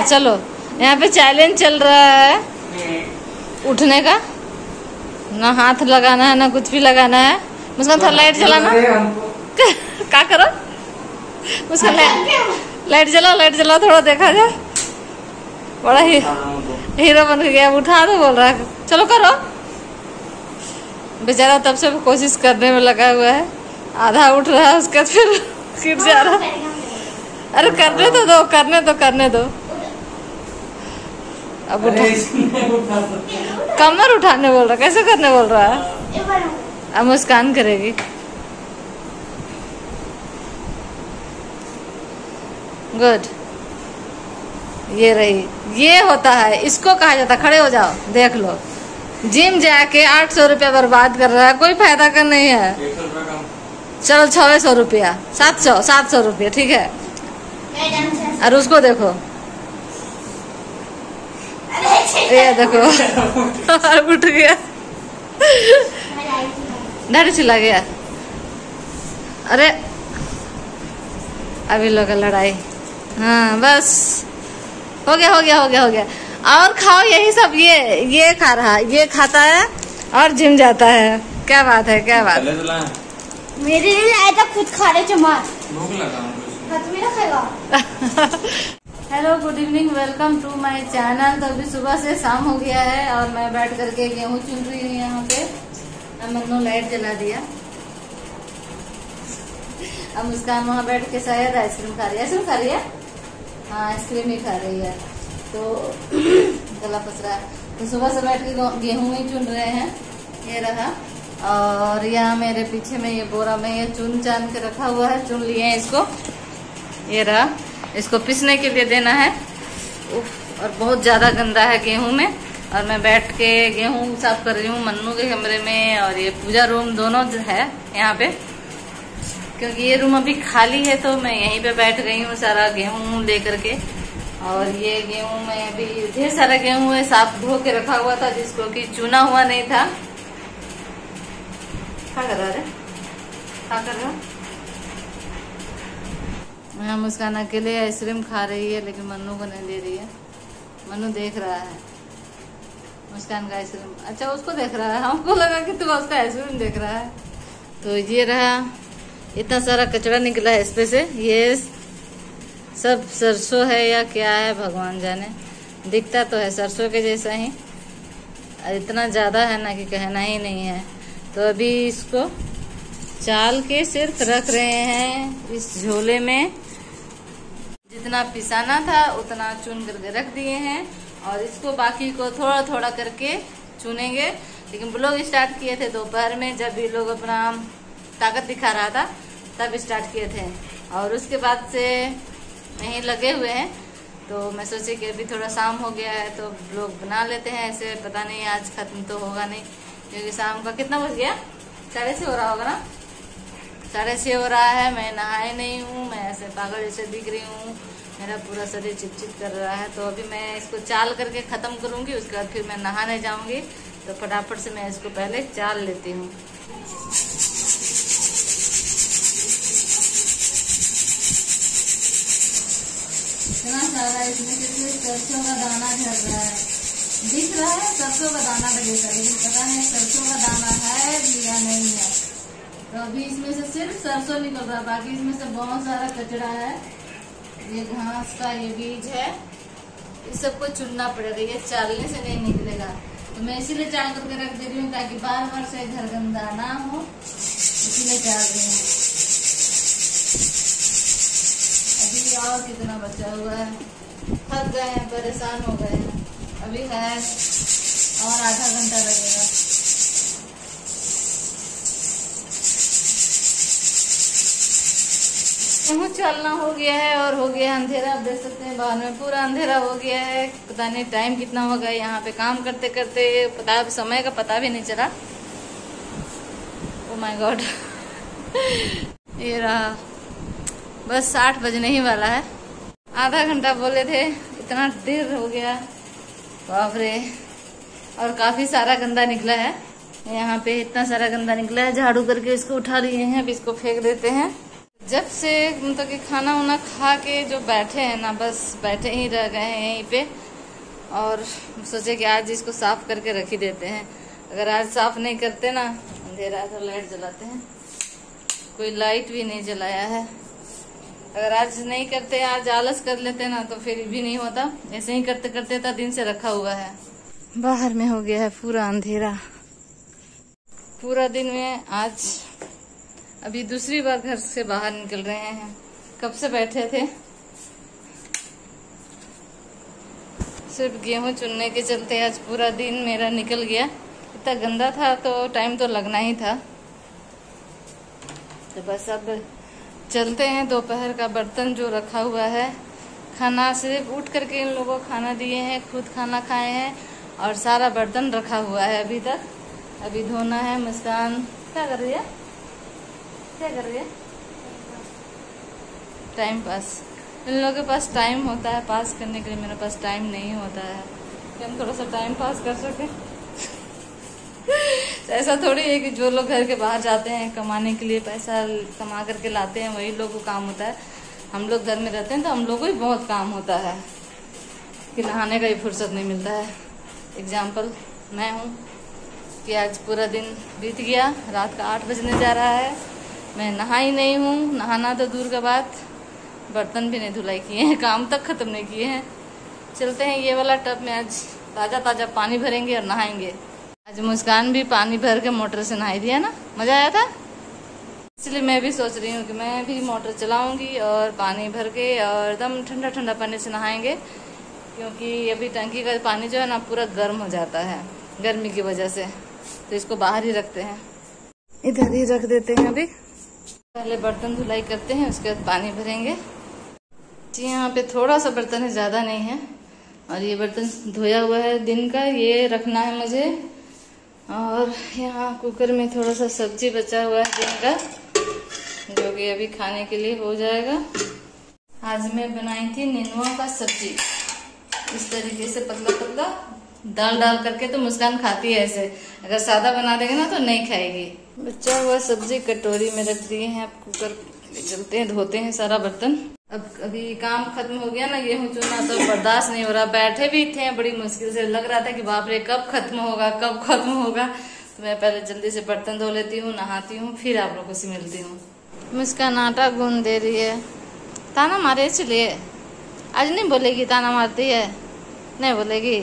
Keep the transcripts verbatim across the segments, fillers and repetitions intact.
चलो, यहाँ पे चैलेंज चल रहा है उठने का। ना हाथ लगाना है ना कुछ भी लगाना है। मुस्कान थोड़ा लाइट जलाना। क्या करो मुस्कान, लाइट लाइट जलाओ, लाइट जलाओ, थोड़ा देखा जाए। बड़ा ही हीरो बन गया, उठा दो बोल रहा है। चलो करो। बेचारा तब से कोशिश करने में लगा हुआ है, आधा उठ रहा है उसके फिर गिर जा रहा है। अरे करने तो दो, करने दो, करने दो। अब उठा, कमर उठाने बोल रहा, कैसे करने बोल रहा है? अब मुस्कान करेगी। गुड, ये रही, ये होता है, इसको कहा जाता है खड़े हो जाओ। देख लो, जिम जाके आठ सौ रुपया बर्बाद कर रहा है, कोई फायदा का नहीं है। चलो छह सौ रुपया, सात सौ सात सौ रुपया, ठीक है। और उसको देखो, ये देखो उठ गया, दाढ़ी चिल्ला गया। अरे अभी लोग लड़ाई। हाँ बस हो गया, हो गया, हो गया, हो गया। और खाओ यही सब। ये ये खा रहा, ये खाता है और जिम जाता है। क्या बात है, क्या बात। मेरे लिए लाया था, खुद खा रहे चमार। भूख लगा hello, good evening, welcome to my channel. तो अभी सुबह से शाम हो गया है और मैं बैठ करके गेहूं चुन रही हूँ यहाँ पे। अब मन्नू लाइट जला दिया। अब मुस्कान वहाँ बैठ के शायद आइसक्रीम खा रही है। आइसक्रीम खा रही है, हाँ आइसक्रीम ही खा रही है। तो गला पस रहा है। तो सुबह से बैठ के गेहूं ही चुन रहे हैं। ये रहा, और यहाँ मेरे पीछे में ये बोरा में ये चुन चान के रखा हुआ है। चुन लिए हैं इसको। ये रहा, इसको पीसने के लिए देना है। उफ, और बहुत ज्यादा गंदा है गेहूं में। और मैं बैठ के गेहूं साफ कर रही हूँ मन्नू के कमरे में, और ये पूजा रूम दोनों है यहाँ पे, क्योंकि ये रूम अभी खाली है। तो मैं यहीं पे बैठ गई हूँ सारा गेहूं लेकर के। और ये गेहूं में अभी ढेर सारा गेहूं है, साफ धो के रखा हुआ था, जिसको कि चुना हुआ नहीं था। क्या कर रहा है, क्या कर रहा? मैं मुस्कान अकेले आइसक्रीम खा रही है, लेकिन मन्नू को नहीं दे रही है। मन्नू देख रहा है मुस्कान का आइसक्रीम। अच्छा, उसको देख रहा है, हमको लगा कि तू उसका आइसक्रीम देख रहा है। तो ये रहा, इतना सारा कचरा निकला है इसमें से। ये सब सरसों है या क्या है भगवान जाने। दिखता तो है सरसों के जैसा ही, और इतना ज़्यादा है ना कि कहना ही नहीं है। तो अभी इसको चाल के सिर्फ रख रहे हैं इस झोले में। जितना पिसाना था उतना चुन करके रख दिए हैं, और इसको बाकी को थोड़ा थोड़ा करके चुनेंगे। लेकिन ब्लॉग स्टार्ट किए थे दोपहर में, जब ये लोग अपना ताकत दिखा रहा था तब स्टार्ट किए थे। और उसके बाद से यहीं लगे हुए हैं। तो मैं सोची कि अभी थोड़ा शाम हो गया है तो ब्लॉग बना लेते हैं। ऐसे पता नहीं आज खत्म तो होगा नहीं, क्योंकि शाम का कितना बज गया, साढ़े छः हो रहा होगा ना, साढ़े छः हो रहा है। मैं नहाए नहीं हूँ, मैं ऐसे पागल जैसे दिख रही हूँ, मेरा पूरा शरीर चिपचिप कर रहा है। तो अभी मैं इसको चाल करके ख़त्म करूँगी, उसके बाद फिर मैं नहाने जाऊँगी। तो फटाफट से मैं इसको पहले चाल लेती हूँ। इतना सारा इसमें से सरसों का दाना झड़ रहा है, दिख रहा है सरसों का दाना लगेगा, लेकिन पता नहीं सरसों का दाना है या नहीं है। तो अभी इसमें से सिर्फ सरसों निकल रहा है, बाकी इसमें से बहुत सारा कचरा है। ये घास का ये बीज है, इस सबको चुनना पड़ेगा, ये चालने से नहीं निकलेगा। तो मैं इसीलिए चाल करके रख दे रही हूँ, ताकि बार बार से घर गंदा ना हो, इसीलिए चाल रही हूँ। अभी और कितना बचा हुआ है, थक गए हैं, परेशान हो गए हैं। अभी है और आधा घंटा लगेगा। गेहूँ चलना हो गया है और हो गया अंधेरा। आप देख सकते हैं बाहर में पूरा अंधेरा हो गया है। पता नहीं टाइम कितना होगा, यहाँ पे काम करते करते पता समय का पता भी नहीं चला। ओह माय गॉड ये रहा, बस आठ बजने ही वाला है। आधा घंटा बोले थे, इतना देर हो गया, बाप रे। और काफी सारा गंदा निकला है यहाँ पे, इतना सारा गंदा निकला है। झाड़ू करके इसको उठा लिए हैं, अब इसको फेंक देते हैं। जब से मतलब कि खाना वाना खा के जो बैठे हैं ना, बस बैठे ही रह गए हैं यहीं पे। और सोचे कि आज इसको साफ करके रख ही देते हैं। अगर आज साफ नहीं करते ना, अंधेरा है तो लाइट जलाते हैं, कोई लाइट भी नहीं जलाया है। अगर आज नहीं करते, आज आलस कर लेते ना, तो फिर भी नहीं होता। ऐसे ही करते करते तो दिन से रखा हुआ है। बाहर में हो गया है पूरा अंधेरा, पूरा दिन में आज अभी दूसरी बार घर से बाहर निकल रहे हैं। कब से बैठे थे, सिर्फ गेहूं चुनने के चलते आज पूरा दिन मेरा निकल गया। इतना गंदा था तो टाइम तो लगना ही था। तो बस अब चलते हैं। दोपहर का बर्तन जो रखा हुआ है, खाना सिर्फ उठ करके इन लोगों को खाना दिए हैं, खुद खाना खाए हैं और सारा बर्तन रखा हुआ है अभी तक। अभी धोना है। मुस्कान क्या कर रही है, क्या कर रही है? Time pass. इन लोगों के पास टाइम होता है पास करने के लिए, मेरे पास टाइम नहीं होता है कि हम थोड़ा सा टाइम पास कर सके। ऐसा थोड़ी है कि जो लोग घर के बाहर जाते हैं कमाने के लिए, पैसा कमा करके लाते हैं, वही लोग को काम होता है। हम लोग घर में रहते हैं तो हम लोग को ही बहुत काम होता है कि नहाने का ही फुर्सत नहीं मिलता है। एग्जाम्पल मैं हूँ कि आज पूरा दिन बीत गया, रात का आठ बजने जा रहा है, मैं नहा ही नहीं हूँ। नहाना तो दूर का बात, बर्तन भी नहीं धुलाई किए हैं, काम तक खत्म नहीं किए हैं। चलते हैं ये वाला टब में, आज ताज़ा ताज़ा पानी भरेंगे और नहाएंगे। आज मुस्कान भी पानी भर के मोटर से नहाई दिया ना, मज़ा आया था। इसलिए मैं भी सोच रही हूँ कि मैं भी मोटर चलाऊंगी और पानी भर के और एकदम ठंडा ठंडा पानी से नहाएंगे, क्योंकि अभी टंकी का पानी जो है ना पूरा गर्म हो जाता है गर्मी की वजह से। तो इसको बाहर ही रखते हैं, इधर ही रख देते हैं। अभी पहले बर्तन धुलाई करते हैं, उसके बाद पानी भरेंगे। जी यहाँ पे थोड़ा सा बर्तन है, ज़्यादा नहीं है। और ये बर्तन धोया हुआ है दिन का, ये रखना है मुझे। और यहाँ कुकर में थोड़ा सा सब्जी बचा हुआ है दिन का, जो कि अभी खाने के लिए हो जाएगा। आज मैं बनाई थी नेनुआ का सब्जी, इस तरीके से पतला पतला दाल डाल करके। तो मुस्कान खाती है ऐसे, अगर सादा बना देंगे ना तो नहीं खाएगी। बचा हुआ सब्जी कटोरी में रख दिए हैं। अब कुकर चलते हैं, धोते हैं सारा बर्तन। अब अभी काम खत्म हो गया ना, गेहूं चुना तो बर्दाश्त नहीं हो रहा। बैठे भी थे बड़ी मुश्किल से, लग रहा था कि बाप रे कब खत्म होगा कब खत्म होगा। तो मैं पहले जल्दी से बर्तन धो लेती हूँ, नहाती हूँ, फिर आप लोगों से मिलती हूँ। मुस्कान आटा गूंद दे रही है। ताना मारे इसलिए आज नहीं बोलेगी, ताना मारती है नहीं बोलेगी।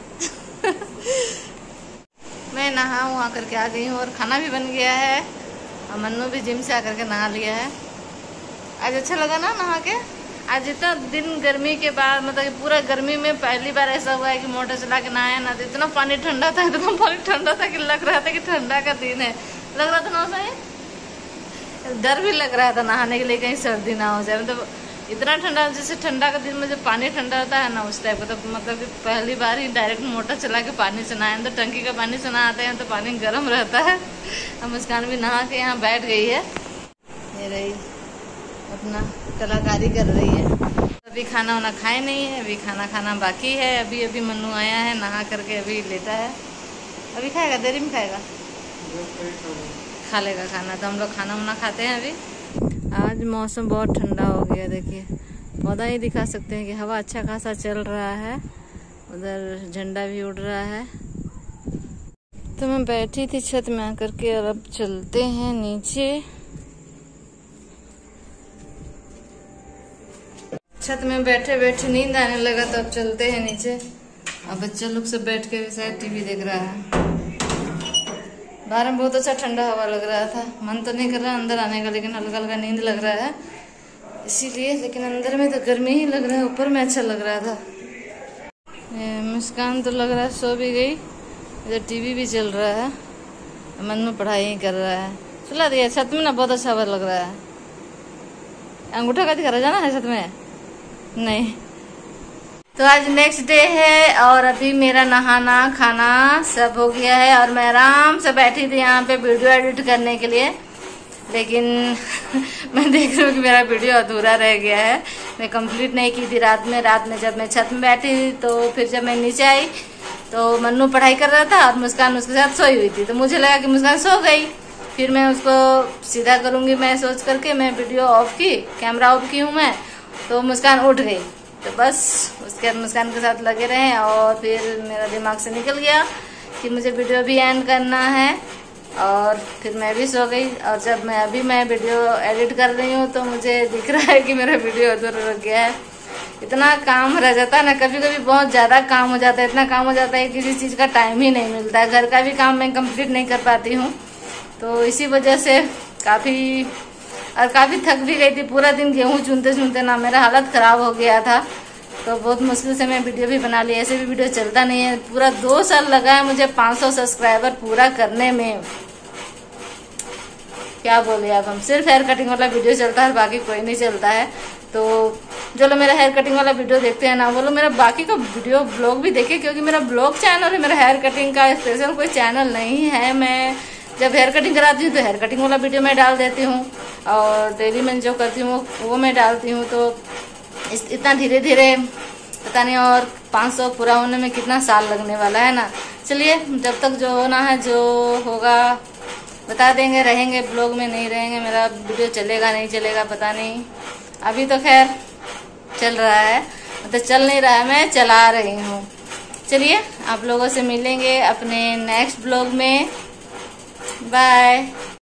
मैं नहा वहाँ करके आ गई हूँ और खाना भी बन गया है। और मन्नू भी जिम से आकर के नहा लिया है। आज अच्छा लगा ना नहा के। आज इतना दिन गर्मी के बाद, मतलब पूरा गर्मी में पहली बार ऐसा हुआ है कि मोटर चला के नहाया ना, तो इतना पानी ठंडा था, इतना पानी ठंडा था कि लग रहा था कि ठंडा का दिन है। लग रहा था ना सही, डर भी लग रहा था नहाने के लिए कहीं सर्दी ना हो जाए। मतलब इतना ठंडा, जैसे ठंडा का दिन में जब पानी ठंडा होता है ना, उस टाइप का। तो मतलब कि पहली बार ही डायरेक्ट मोटर चला के पानी से नहाए। तो टंकी का पानी से नहाते हैं तो पानी गर्म रहता है। अब मुस्कान भी नहा के यहाँ बैठ गई है, ये रही अपना कलाकारी कर रही है। अभी खाना वाना खाए नहीं है, अभी खाना खाना बाकी है। अभी अभी मन्नू आया है, नहा करके अभी लेटा है। अभी खाएगा, देरी में खाएगा, खा लेगा खाना। तो हम लोग खाना वाना खाते हैं अभी। आज मौसम बहुत ठंडा हो गया, देखिए पौधा ही दिखा सकते हैं कि हवा अच्छा खासा चल रहा है। उधर झंडा भी उड़ रहा है। तो मैं बैठी थी छत में आकर के, और अब चलते हैं नीचे। छत में बैठे बैठे नींद आने लगा, तो अब चलते हैं नीचे। अब बच्चा लोग सब बैठ के शायद टीवी देख रहा है। बाहर में बहुत अच्छा ठंडा हवा लग रहा था। मन तो नहीं कर रहा अंदर आने का, लेकिन हल्का हल्का नींद लग रहा है इसीलिए। लेकिन अंदर में तो गर्मी ही लग रहा है, ऊपर में अच्छा लग रहा था। मुस्कान तो लग रहा है सो भी गई। इधर टीवी भी चल रहा है, मन में पढ़ाई ही कर रहा है। सुला दिया छत में ना, बहुत अच्छा हवा लग रहा है। अंगूठा का दिखा रहा, जाना है छत में नहीं। तो आज नेक्स्ट डे है और अभी मेरा नहाना खाना सब हो गया है। और मैं आराम से बैठी थी यहाँ पे वीडियो एडिट करने के लिए, लेकिन मैं देख रही हूँ कि मेरा वीडियो अधूरा रह गया है। मैं कंप्लीट नहीं की थी रात में। रात में जब मैं छत में बैठी, तो फिर जब मैं नीचे आई तो मन्नू पढ़ाई कर रहा था और मुस्कान उसके साथ सोई हुई थी। तो मुझे लगा कि मुस्कान सो गई, फिर मैं उसको सीधा करूंगी। मैं सोच करके मैं वीडियो ऑफ की, कैमरा ऑफ की हूँ मैं, तो मुस्कान उठ गई। तो बस उसके बाद मुस्कान के साथ लगे रहे और फिर मेरा दिमाग से निकल गया कि मुझे वीडियो भी एंड करना है और फिर मैं भी सो गई। और जब मैं अभी मैं वीडियो एडिट कर रही हूँ तो मुझे दिख रहा है कि मेरा वीडियो अधूरा रह गया है। इतना काम रह जाता है ना, कभी कभी बहुत ज़्यादा काम हो जाता है, इतना काम हो जाता है किसी चीज़ का टाइम ही नहीं मिलता है। घर का भी काम मैं कंप्लीट नहीं कर पाती हूँ, तो इसी वजह से काफ़ी और काफ़ी थक भी गई थी। पूरा दिन गेहूँ चुनते चुनते ना मेरा हालत ख़राब हो गया था, तो बहुत मुश्किल से मैं वीडियो भी बना ली। ऐसे भी वीडियो चलता नहीं है। पूरा दो साल लगा है मुझे पाँच सौ सब्सक्राइबर पूरा करने में। क्या बोले अब, हम सिर्फ हेयर कटिंग वाला वीडियो चलता है, बाकी कोई नहीं चलता है। तो जो लोग मेरा हेयर कटिंग वाला वीडियो देखते हैं ना, वो लोग मेरा बाकी का वीडियो ब्लॉग भी देखे, क्योंकि मेरा ब्लॉग चैनल है, मेरा हेयर कटिंग का स्पेशल कोई चैनल नहीं है। मैं जब हेयर कटिंग कराती हूँ तो हेयर कटिंग वाला वीडियो मैं डाल देती हूँ और डेली मैं जो करती हूँ वो मैं डालती हूँ। तो इस इतना धीरे धीरे पता नहीं और पाँच सौ पूरा होने में कितना साल लगने वाला है ना। चलिए, जब तक जो होना है जो होगा बता देंगे। रहेंगे ब्लॉग में, नहीं रहेंगे, मेरा वीडियो चलेगा नहीं चलेगा पता नहीं। अभी तो खैर चल रहा है, मतलब चल नहीं रहा है, मैं चला रही हूँ। चलिए, आप लोगों से मिलेंगे अपने नेक्स्ट ब्लॉग में। बाय।